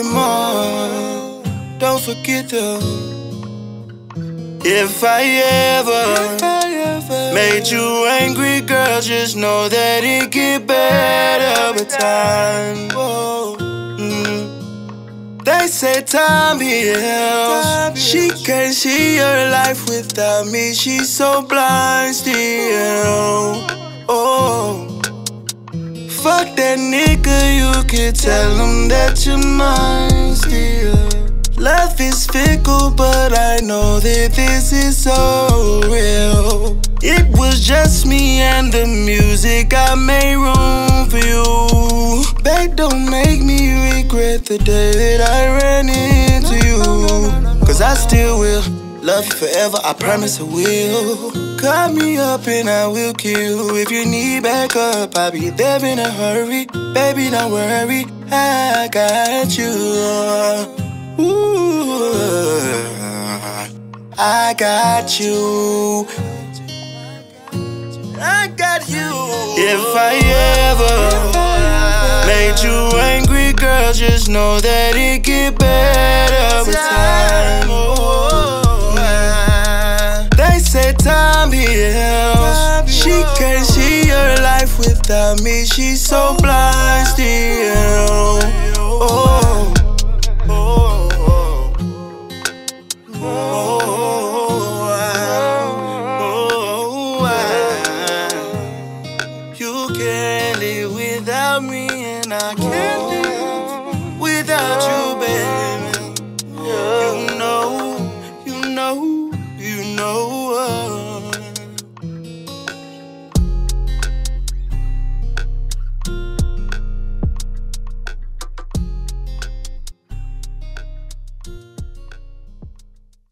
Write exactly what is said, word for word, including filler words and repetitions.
anymore. Don't forget though, if I ever, if I ever made you angry, girl, just know that it get better with time. Whoa. Mm. They say time heals. She can't see her life without me. She's so blind still. Oh, fuck that nigga, you can tell him that you're mine still. Love is fickle, but I know that this is so real. It was just me and the music, I made room for you. Babe, don't make me regret the day that I ran into you. Cause I still will love you forever, I promise I will. Call me up and I will kill. If you need backup, I'll be there in a hurry. Baby, don't worry, I got you. Ooh, I got you. I got you. If I ever made you angry, girl, just know that it get better with time. They say time heals. She can't see her life without me. She's so blind still.